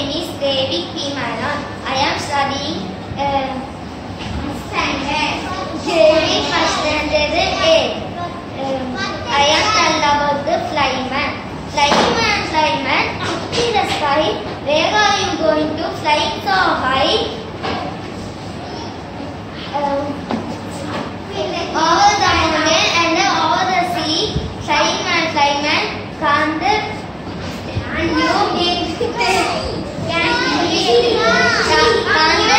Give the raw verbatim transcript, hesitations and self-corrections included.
name is Devi P. Manon. I am studying uh, standard. Devi first standard A. Um, I am telling about the flyman. Flyman, flyman, up in the sky. Where are you going to? Flying so high. Um, over the mountain and over the sea. Flyman, flyman, can't you make can you